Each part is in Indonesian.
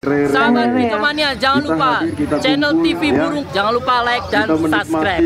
Sahabat Picomania, jangan lupa channel TV Burung, jangan lupa like dan subscribe.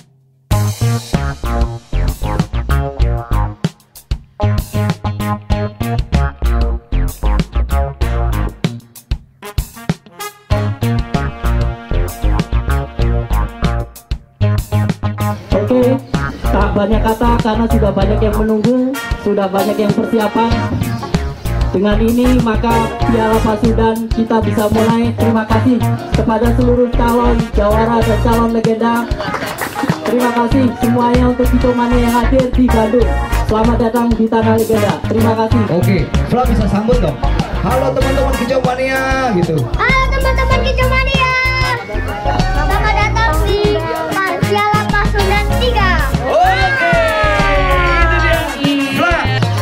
Oke, tak banyak kata karena sudah banyak yang menunggu, sudah banyak yang persiapan. Dengan ini maka Piala Pasundan kita bisa mulai. Terima kasih kepada seluruh calon jawara dan calon legenda. Terima kasih semuanya untuk Picomania yang hadir di Bandung. Selamat datang di Tanah Legenda. Terima kasih. Oke, Fla bisa sambut dong. Halo teman-teman Picomania gitu. Halo teman-teman Picomania. Selamat datang di Piala Pasundan 3. Oke, itu dia. Fla.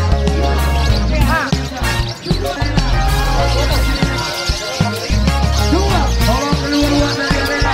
Tolong keluar dari arena.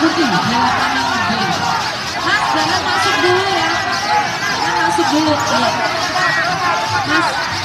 putih. Mas, jangan masuk dulu ya. Jangan masuk dulu. Nih. Mas,